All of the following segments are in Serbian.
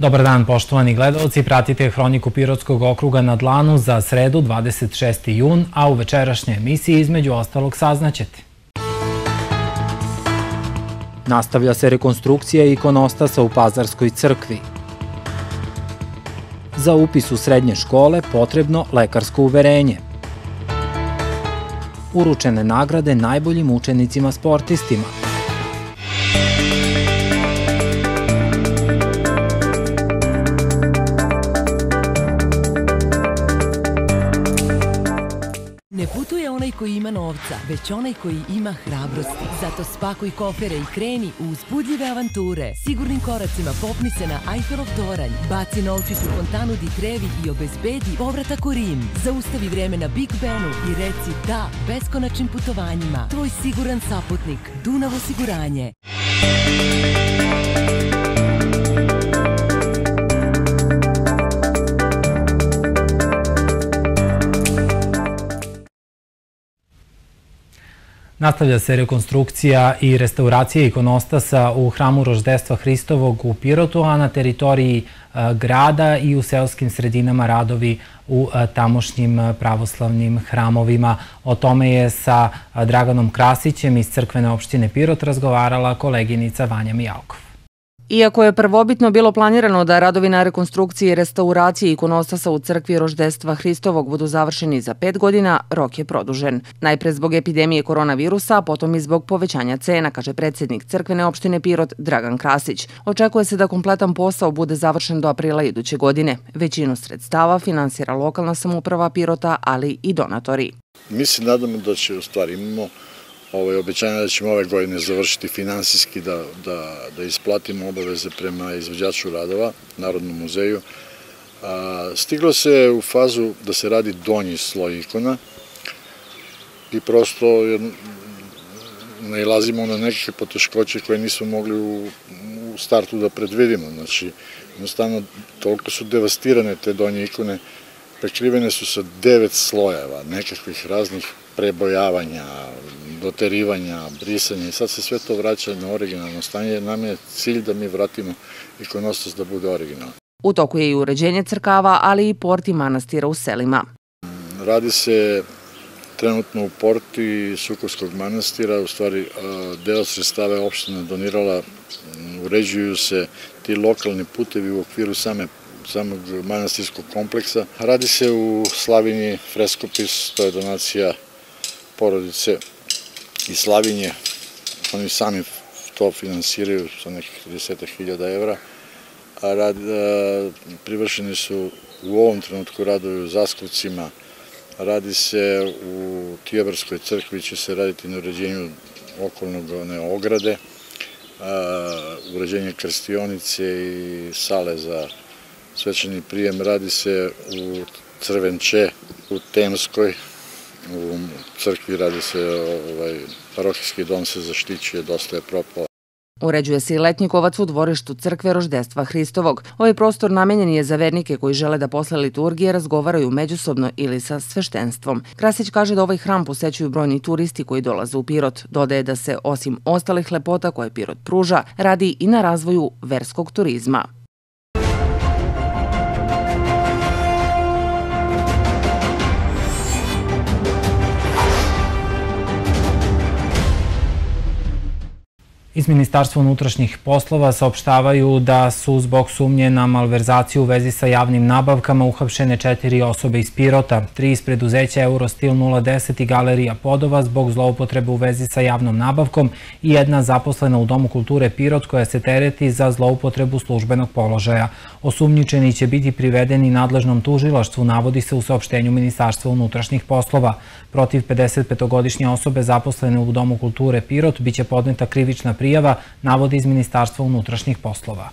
Dobar dan, poštovani gledalci, pratite Hroniku Pirotskog okruga na dlanu za sredu 26. jun, a u večerašnjoj emisiji između ostalog saznaćete. Nastavlja se rekonstrukcija ikonostasa u Pazarskoj crkvi. Za upis u srednje škole potrebno lekarsko uverenje. Uručene nagrade najboljim učenicima sportistima. Ne putuje onaj koji ima novca, već onaj koji ima hrabrosti. Zato spakuj kofere i kreni u uzbudljive avanture. Sigurnim koracima popni se na Ajfelov toranj, baci novčić u fontanu Di Trevi i obezbedi povratak u Rim. Zaustavi vreme na Big Benu i reci da beskonačnim putovanjima. Tvoj siguran saputnik, Dunav osiguranje. Nastavlja se rekonstrukcija i restauracija ikonostasa u hramu Roždestva Hristovog u Pirotu, a na teritoriji grada i u seoskim sredinama radovi u tamošnjim pravoslavnim hramovima. O tome je sa Draganom Krasićem iz crkvene opštine Pirot razgovarala koleginica Vanja Mijalkov. Iako je prvobitno bilo planirano da radovi na rekonstrukciji i restauraciji ikonostasa u crkvi Roždestva Hristovog budu završeni za 5 godina, rok je produžen. Najpre zbog epidemije koronavirusa, a potom i zbog povećanja cena, kaže predsjednik crkvene opštine Pirot Dragan Krasić. Očekuje se da kompletan posao bude završen do aprila iduće godine. Većinu sredstava finansira lokalna samouprava Pirota, ali i donatori. Mi se nadamo da će, u stvari imamo obećanje da ćemo ove godine završiti finansijski, da isplatimo obaveze prema izvođaču radova, Narodnom muzeju. Stiglo se u fazu da se radi donji sloj ikona i prosto nailazimo na neke poteškoće koje nismo mogli u startu da predvidimo. Znači, jednostavno, toliko su devastirane te donje ikone, prekrivene su sa 9 slojeva, nekakvih raznih prebojavanja, doterivanja, brisanja i sad se sve to vraća na originalno stanje jer nam je cilj da mi vratimo ikonostas da bude originalan. U toku je i uređenje crkava, ali i porti manastira u selima. Radi se trenutno u porti Sukovskog manastira, u stvari deo sredstava je opština donirala, uređuju se ti lokalni putevi u okviru samog manastirskog kompleksa. Radi se u Slavinji freskopis, to je donacija porodice iz Slavinje, oni sami to finansiraju sa nekih 30.000 evra, a privršeni su u ovom trenutku radovi u Zaskovcima, radi se u Tijebarskoj crkvi, će se raditi na uređenju okolnog ograde, uređenje krstionice i sale za svečani prijem, radi se u Crvenče, u Temskoj, u crkvi radi se, parohijski dom se zaštićuje, dosta je propao. Uređuje se i letnji kovac u dvorištu crkve Roždestva Hristovog. Ovaj prostor namenjen je za vernike koji žele da posle liturgije razgovaraju međusobno ili sa sveštenstvom. Krasić kaže da ovaj hram posećuju brojni turisti koji dolaze u Pirot. Dodaje da se, osim ostalih lepota koje Pirot pruža, radi i na razvoju verskog turizma. Iz Ministarstva unutrašnjih poslova saopštavaju da su zbog sumnje na malverzaciju u vezi sa javnim nabavkama uhapšene 4 osobe iz Pirota, 3 iz preduzeća Eurostil 010 i Galerija Podova zbog zloupotrebe u vezi sa javnom nabavkom i 1 zaposlena u Domu kulture Pirot koja se tereti za zloupotrebu službenog položaja. Osumnjičeni će biti privedeni nadležnom tužilaštvu, navodi se u saopštenju Ministarstva unutrašnjih poslova. Protiv 55-godišnje osobe zaposlene u Domu kulture Pirot biće podneta krivična prijava, navodi iz Ministarstva unutrašnjih poslova.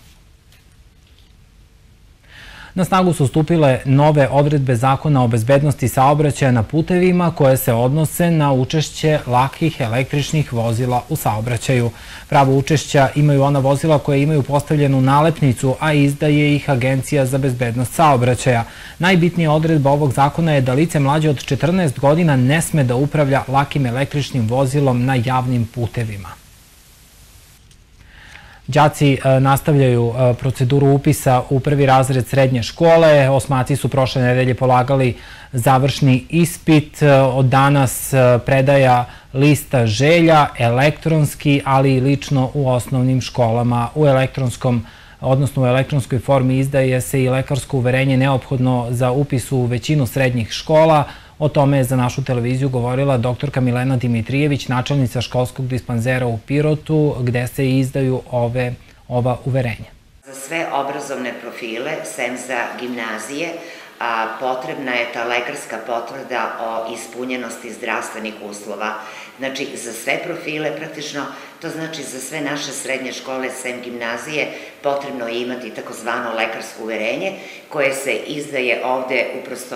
Na snagu su stupile nove odredbe Zakona o bezbednosti saobraćaja na putevima koje se odnose na učešće lakih električnih vozila u saobraćaju. Pravo učešća imaju ona vozila koje imaju postavljenu nalepnicu, a izdaje ih Agencija za bezbednost saobraćaja. Najbitnija odredba ovog zakona je da lice mlađe od 14 godina ne sme da upravlja lakim električnim vozilom na javnim putevima. Đaci nastavljaju proceduru upisa u prvi razred srednje škole. Osmaci su prošle nedelje polagali završni ispit. Od danas predaja lista želja elektronski, ali i lično u osnovnim školama. U elektronskoj formi izdaje se i lekarsko uverenje neophodno za upis u većinu srednjih škola. O tome je za našu televiziju govorila doktorka Milena Dimitrijević, načelnica školskog dispanzera u Pirotu, gde se izdaju ova uverenja. Za sve obrazovne profile, sem za gimnazije, potrebna je ta lekarska potvrda o ispunjenosti zdravstvenih uslova. Znači, za sve profile praktično, to znači za sve naše srednje škole, sem gimnazije, potrebno je imati takozvano lekarsko uverenje koje se izdaje ovde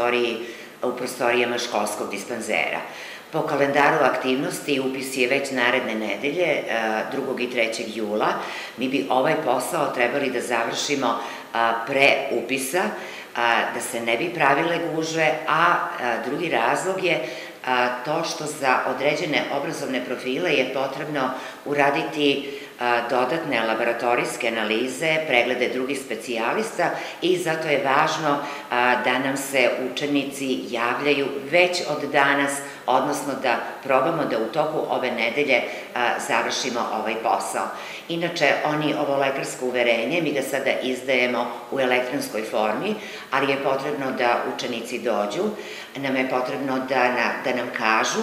u prostorijama školskog dispanzera. Po kalendaru aktivnosti upis je već naredne nedelje, 2. i 3. jula. Mi bi ovaj posao trebali da završimo pre upisa, da se ne bi pravile gužve, a drugi razlog je to što za određene obrazovne profile je potrebno uraditi dodatne laboratorijske analize, preglede drugih specijalista i zato je važno da nam se učenici javljaju već od danas, odnosno da probamo da u toku ove nedelje završimo ovaj posao. Inače, ovo lekarsko uverenje, mi ga sada izdajemo u elektronskoj formi, ali je potrebno da učenici dođu, nam je potrebno da nam kažu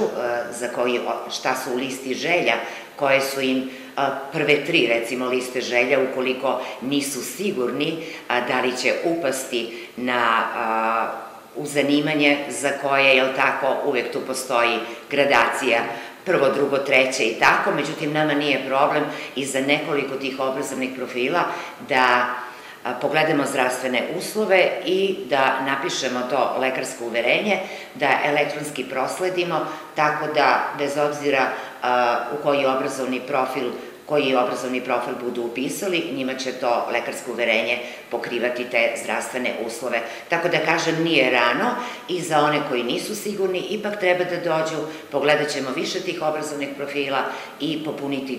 šta su u listi želja, koje su im prve 3, recimo, liste želja, ukoliko nisu sigurni da li će upasti u zanimanje za koje, jel tako, uvek tu postoji gradacija, 1., 2., 3. i tako, međutim, nama nije problem i za nekoliko tih obrazovnih profila da pogledamo zdravstvene uslove i da napišemo to lekarsko uverenje, da elektronski prosledimo, tako da bez obzira u koji obrazovni profil budu upisali, njima će to lekarsko uverenje pokrivati te zdravstvene uslove. Tako da kažem, nije rano i za one koji nisu sigurni, ipak treba da dođu, pogledat ćemo više tih obrazovnih profila i popuniti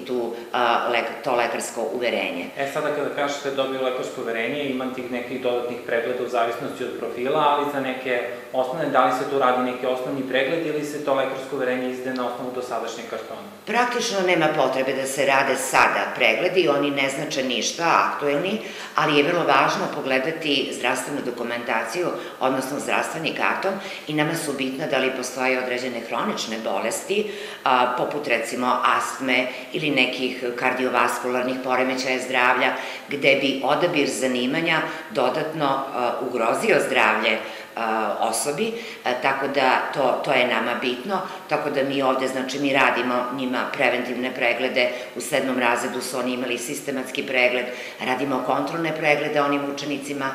to lekarsko uverenje. Sada kada kažete dobiju lekarsko uverenje, ima tih nekih dodatnih pregleda u zavisnosti od profila, ali za neke osnovne, da li se tu radi neki osnovni pregled ili se to lekarsko uverenje izdaje na osnovu dosadašnjeg kartona? Praktično nema potrebe da se rade sada pregledi, oni ne znače ništa aktuelni, ali je vrlo važno pogledati zdravstvenu dokumentaciju, odnosno zdravstveni karton i nama su bitno da li postoje određene hronične bolesti, poput recimo astme ili nekih kardiovaskularnih poremećaja zdravlja, gde bi odabir zanimanja dodatno ugrozio zdravlje osobi, tako da to je nama bitno, tako da mi ovde, znači mi radimo njima preventivne preglede, u 7. razredu su oni imali sistematski pregled, radimo kontrolne preglede onim učenicima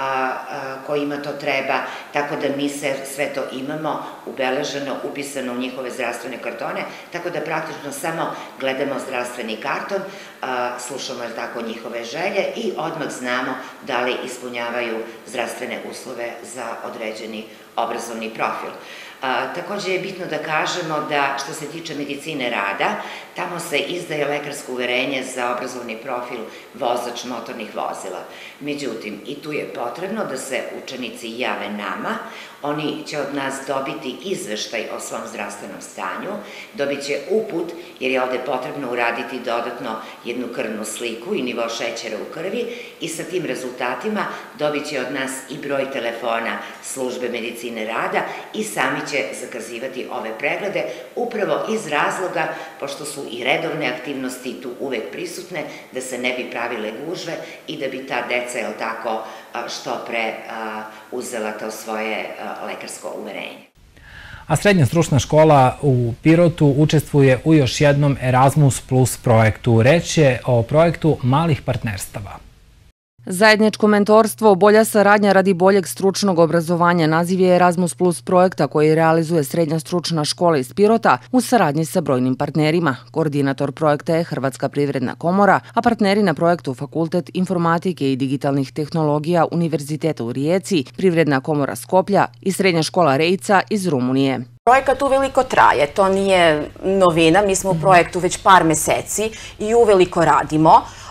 kojima to treba, tako da mi sve to imamo ubeleženo, upisano u njihove zdravstvene kartone, tako da praktično samo gledamo zdravstveni karton, slušamo tako njihove želje i odmah znamo da li ispunjavaju zdravstvene uslove za određeni obrazovni profil. Takođe je bitno da kažemo da što se tiče medicine rada, tamo se izdaje lekarsko uverenje za obrazovni profil vozač motornih vozila. Međutim, i tu je potrebno da se učenici jave nama, oni će od nas dobiti izveštaj o svom zdravstvenom stanju, dobit će uput, jer je ovde potrebno uraditi dodatno jednu krvnu sliku i nivo šećera u krvi i sa tim rezultatima dobit će od nas i broj telefona službe medicine rada i sami će zakazivati ove preglede, upravo iz razloga, pošto su i redovne aktivnosti tu uvek prisutne, da se ne bi pravile gužve i da bi ta deca, jel tako, što pre uzela to svoje lekarsko uverenje. A Srednja stručna škola u Pirotu učestvuje u još jednom Erasmus Plus projektu. Reč je o projektu malih partnerstava. Zajedničko mentorstvo, bolja saradnja radi boljeg stručnog obrazovanja naziv je Erasmus Plus projekta koji realizuje Srednja stručna škola iz Pirota u saradnji sa brojnim partnerima. Koordinator projekta je Hrvatska privredna komora, a partneri na projektu Fakultet informatike i digitalnih tehnologija Univerziteta u Rijeci, Privredna komora Skoplja i Srednja škola Rejca iz Rumunije. Projekat uveliko traje, to nije novina, mi smo u projektu već par meseci i uveliko radimo.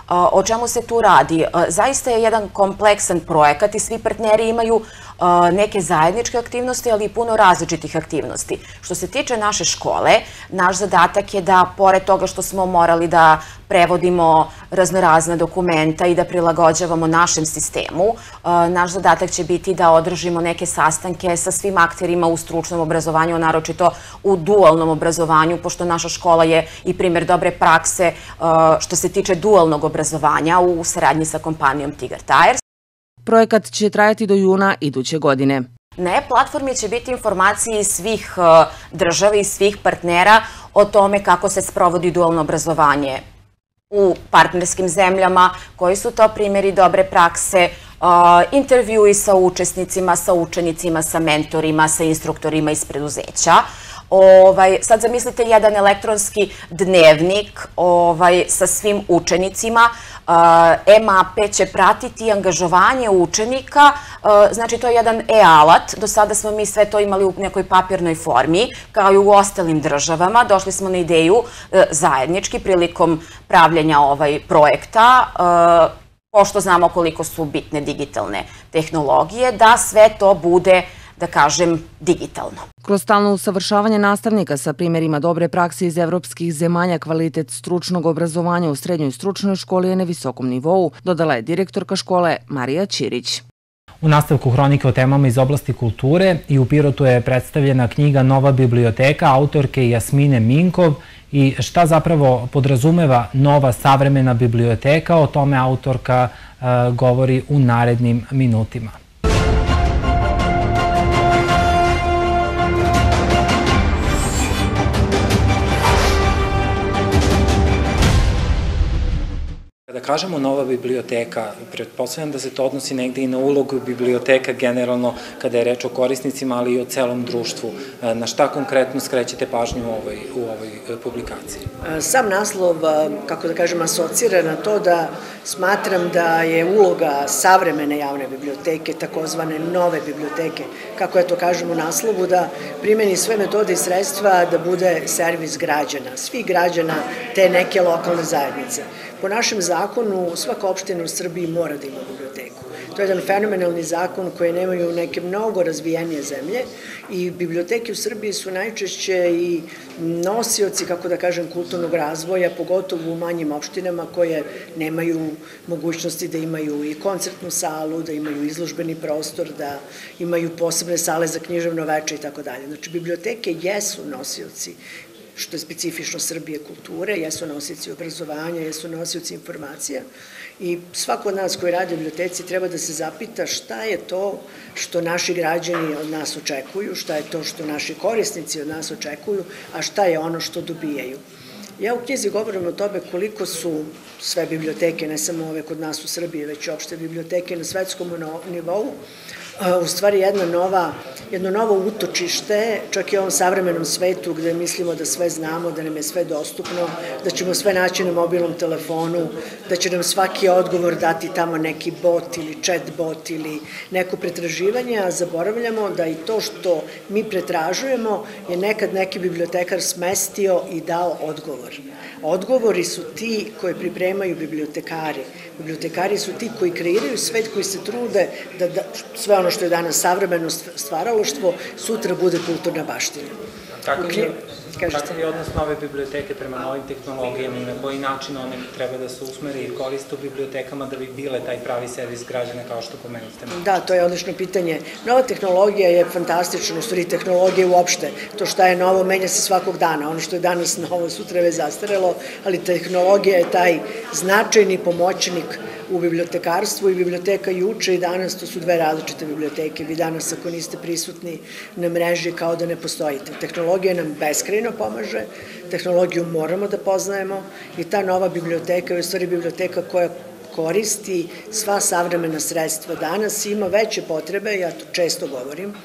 O čemu se tu radi? Zaista je jedan kompleksan projekat i svi partneri imaju neke zajedničke aktivnosti, ali i puno različitih aktivnosti. Što se tiče naše škole, naš zadatak je da, pored toga što smo morali da prevodimo raznorazna dokumenta i da prilagođavamo našem sistemu, naš zadatak će biti da održimo neke sastanke sa svim akterima u stručnom obrazovanju, naročito u dualnom obrazovanju, pošto naša škola je i primjer dobre prakse što se tiče dualnog obrazovanja u saradnji sa kompanijom Tigar Tires. Projekat će trajati do juna iduće godine. Na e-platformi će biti informacije iz svih država i svih partnera o tome kako se sprovodi dualno obrazovanje u partnerskim zemljama, koji su to primjeri dobre prakse, intervjui sa učesnicima, sa učenicima, sa mentorima, sa instruktorima iz preduzeća. Sad zamislite jedan elektronski dnevnik sa svim učenicima. E-mape će pratiti angažovanje učenika, znači to je jedan e-alat. Do sada smo mi sve to imali u nekoj papirnoj formi, kao i u ostalim državama. Došli smo na ideju zajednički prilikom pravljenja projekta, pošto znamo koliko su bitne digitalne tehnologije, da sve to bude, da kažem, digitalno. Kroz stalno usavršavanje nastavnika sa primjerima dobre prakse iz evropskih zemalja, kvalitet stručnog obrazovanja u srednjoj stručnoj školi je na visokom nivou, dodala je direktorka škole Marija Ćirić. U nastavku hronike o temama iz oblasti kulture i u Pirotu je predstavljena knjiga Nova biblioteka autorke Jasmine Minkov i šta zapravo podrazumeva nova savremena biblioteka, o tome autorka govori u narednim minutima. Kada kažemo nova biblioteka, pretpostavljam da se to odnosi negde i na ulogu biblioteka generalno kada je reč o korisnicima, ali i o celom društvu. Na šta konkretno skrećete pažnju u ovoj publikaciji? Sam naslov, kako da kažem, asocira na to da smatram da je uloga savremene javne biblioteke, takozvane nove biblioteke, kako ja to kažem u naslovu, da primeni sve metode i sredstva da bude servis građana, svih građana te neke lokalne zajednice. Po našem zakonu, svaka opština u Srbiji mora da ima biblioteku. To je jedan fenomenalni zakon koji nemaju neke mnogo razvijenije zemlje i biblioteke u Srbiji su najčešće i nosioci, kako da kažem, kulturnog razvoja, pogotovo u manjim opštinama koje nemaju mogućnosti da imaju i koncertnu salu, da imaju izložbeni prostor, da imaju posebne sale za književno veče i tako dalje. Znači, biblioteke jesu nosioci, što je specifično Srbije, kulture, jesu nosioci obrazovanja, jesu nosioci informacija i svako od nas koji radi u biblioteci treba da se zapita šta je to što naši građani od nas očekuju, šta je to što naši korisnici od nas očekuju, a šta je ono što dobijaju. Ja u knjizi govorim o tome koliko su sve biblioteke, ne samo ove kod nas u Srbiji, već i opšte biblioteke na svetskom nivou, u stvari jedno novo utočište, čak i u ovom savremenom svetu gde mislimo da sve znamo, da nam je sve dostupno, da ćemo sve naći na mobilnom telefonu, da će nam svaki odgovor dati tamo neki bot ili chat bot ili neko pretraživanje, a zaboravljamo da i to što mi pretražujemo je nekad neki bibliotekar smestio i dao odgovor. Odgovori su ti koji pripremaju bibliotekari. Bibliotekari su ti koji kreiraju svet, koji se trude da sve ono što je danas savremeno stvaralaštvo sutra bude kulturna baština. Kakav je odnos nove biblioteke prema novim tehnologijama i na koji način one treba da se usmeri i koriste u bibliotekama da bi bile taj pravi servis građana kao što pomenute? Da, to je odlično pitanje. Nova tehnologija je fantastična, u stvari tehnologija uopšte. To šta je novo menja se svakog dana. Ono što je danas novo sutra je već zastarelo, ali tehnologija je taj značajni pomoćnik u bibliotekarstvu i biblioteka juče i danas, to su dve različite biblioteke. Vi danas ako niste prisutni na mreži kao da ne postojite. Tehnologija nam beskrajno pomaže, tehnologiju moramo da poznajemo i ta nova biblioteka je u stvari biblioteka koja koristi sva savremena sredstva. Danas ima veće potrebe, ja to često govorim,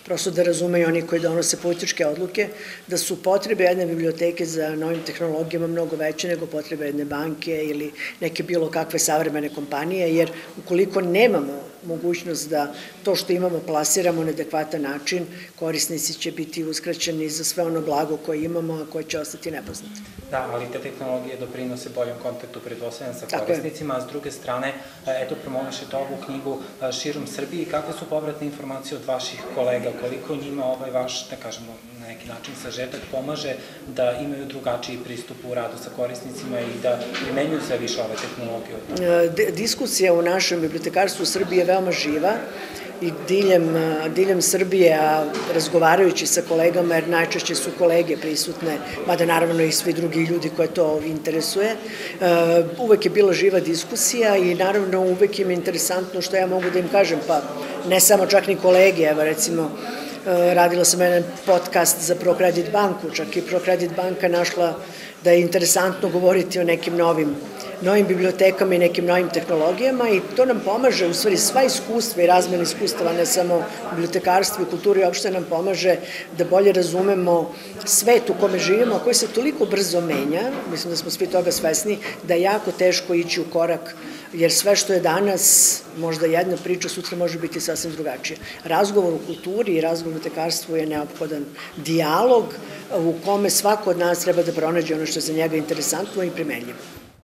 prosto da razumeju oni koji donose političke odluke, da su potrebe jedne biblioteke za novim tehnologijama mnogo veće nego potrebe jedne banke ili neke bilo kakve savremene kompanije, jer ukoliko nemamo mogućnost da to što imamo plasiramo na adekvatan način, korisnici će biti uskraćeni za sve ono blago koje imamo, a koje će ostati nepoznate. Da, ali te tehnologije doprinose boljem kontaktu pretpostavljam sa korisnicima, a s druge strane, eto, promovišete ovu knjigu širom Srbiji. Kakve su povratne informacije od vaših kolega? Koliko njima ovaj vaš, da kažemo, na neki način sažetak pomaže da imaju drugačiji pristup u radu sa korisnicima i da primenjuju sve više ove tehnologije? Diskusija u našem bibliotekarstvu u Srbiji je veoma živa i diljem Srbije, a razgovarajući sa kolegama, jer najčešće su kolege prisutne, mada naravno i svi drugi ljudi koje to interesuje, uvek je bila živa diskusija i naravno uvek im je interesantno što ja mogu da im kažem, pa ne samo čak ni kolege, evo recimo, radila sam jedan podcast za ProCredit banku, čak i ProCredit banka našla da je interesantno govoriti o nekim novim bibliotekama i nekim novim tehnologijama i to nam pomaže, u stvari sva iskustva i razmjena iskustava, ne samo bibliotekarstvo i kulturi, uopšte nam pomaže da bolje razumemo svet u kome živimo, a koji se toliko brzo menja, mislim da smo svi toga svesni, da je jako teško ići u korak, jer sve što je danas možda jedna priča, sutra može biti sasvim drugačije. Razgovor u kulturi i razgovor u bibliotekarstvu je neophodan dijalog u kome svako od nas treba da pronađe ono što je za njega interesantno i primenljivo.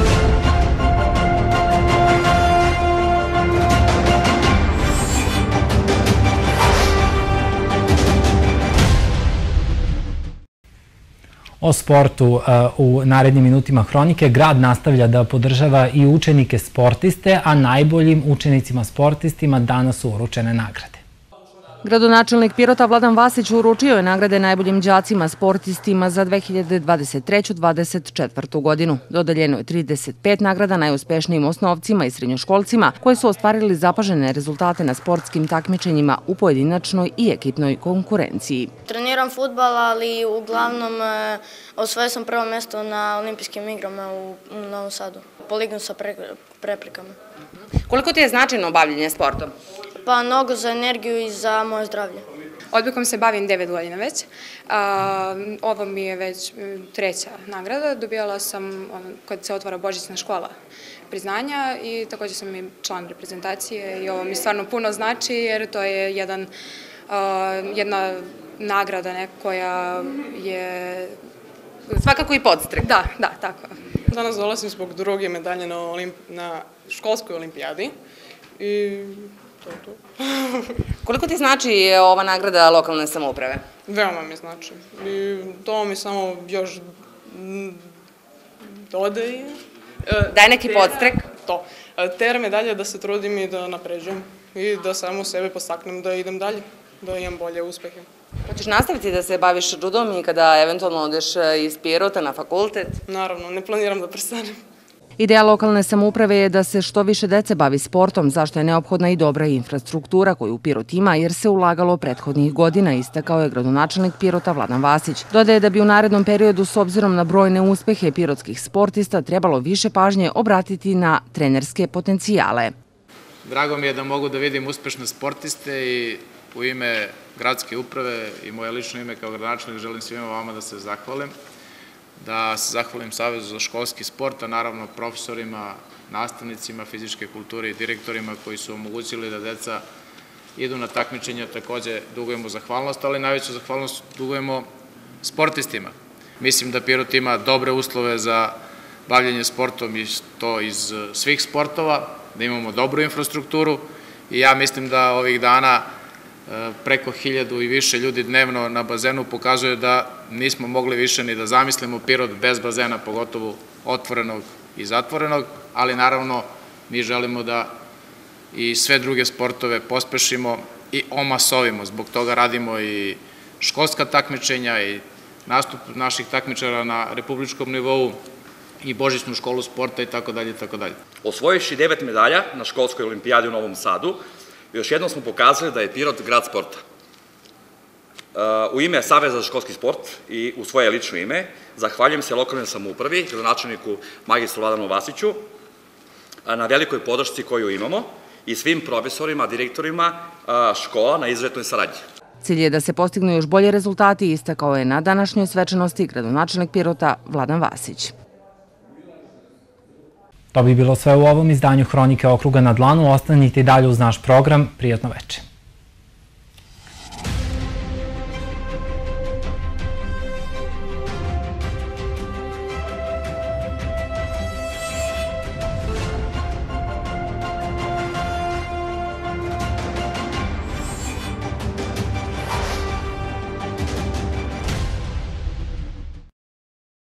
O sportu u narednim minutima hronike. Grad nastavlja da podržava i učenike sportiste, a najboljim učenicima sportistima danas su uručene nagrade. Gradonačelnik Pirota Vladan Vasić uručio je nagrade najboljim đacima sportistima za 2023-2024. godinu. Dodeljeno je 35 nagrada najuspešnijim osnovcima i srednjoškolcima koji su ostvarili zapažene rezultate na sportskim takmičenjima u pojedinačnoj i ekipnoj konkurenciji. Treniram fudbal, ali uglavnom osvojio sam prvo mesto na olimpijskim igrama u Novom Sadu. Polignu sa preprekama. Koliko ti je značajno bavljenje sportom? Pa mnogo za energiju i za moje zdravlje. Odbojkom se bavim 9 godina već. Ovo mi je već 3. nagrada. Dobijala sam kad se otvara božićna škola priznanja i također sam i član reprezentacije i ovo mi stvarno puno znači jer to je jedna nagrada koja je svakako i podstrek. Da, tako. Danas dolazim zbog 2. medalje na školskoj olimpijadi i to. Koliko ti znači ova nagrada lokalne samouprave? Veoma mi znači. I to mi samo još dodaje. Daj neki podstrek? To. Tera me dalje da se trudim i da napređujem i da samo sebe postaknem da idem dalje, da imam bolje uspehe. Hoćeš nastaviti da se baviš judom i kada eventualno odeš iz Pirota na fakultet? Naravno, ne planiram da prestanem. Ideja lokalne samouprave je da se što više dece bavi sportom, zašto je neophodna i dobra infrastruktura koju Pirot ima, jer se ulagalo prethodnih godina, istakao je gradonačelnik Pirota Vladan Vasić. Dodaje da bi u narednom periodu, s obzirom na brojne uspehe pirotskih sportista, trebalo više pažnje obratiti na trenerske potencijale. Drago mi je da mogu da vidim uspešne sportiste i u ime gradske uprave i moje lično ime kao gradonačelnik želim svima vama da se zahvalim. Da se zahvalim Savezu za školski sport, a naravno profesorima, nastavnicima fizičke kulture i direktorima koji su omogućili da deca idu na takmičenja. Takođe dugujemo zahvalnost, ali najveću zahvalnost dugujemo sportistima. Mislim da Pirot ima dobre uslove za bavljenje sportom i to iz svih sportova, da imamo dobru infrastrukturu i ja mislim da ovih dana preko 1000 i više ljudi dnevno na bazenu pokazuje da nismo mogli više ni da zamislimo Pirot bez bazena, pogotovo otvorenog i zatvorenog, ali naravno mi želimo da i sve druge sportove pospešimo i omasovimo. Zbog toga radimo i školska takmičenja i nastup naših takmičara na republičkom nivou i božićnu školu sporta i tako dalje i tako dalje. Osvojivši 9 medalja na školskoj olimpijadi u Novom Sadu, još jednom smo pokazali da je Pirot grad sporta. U ime Saveza za školski sport i u svoje lično ime zahvaljujem se lokalnoj samoupravi, gradonačelniku magistru Vladanu Vasiću na velikoj podršci koju imamo i svim profesorima, direktorima škola na izuzetnoj saradnji. Cilj je da se postignu još bolje rezultati, istakao je na današnjoj svečanosti gradonačelnik Pirota Vladan Vasić. To bi bilo sve u ovom izdanju Hronike okruga na dlanu. Ostanite i dalje uz naš program. Prijatno veče.